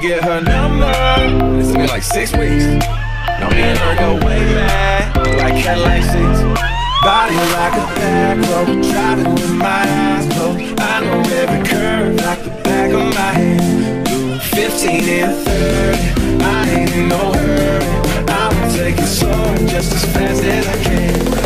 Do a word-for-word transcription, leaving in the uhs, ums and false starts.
get her number. It's been like six weeks. Now me and her go way back, like Cadillac seats. Body like a back road, driving with my eyes closed. I know every curve like the back of my hand. Doing fifteen and thirty, I ain't in no hurry. I will take it slow, just as fast as I can.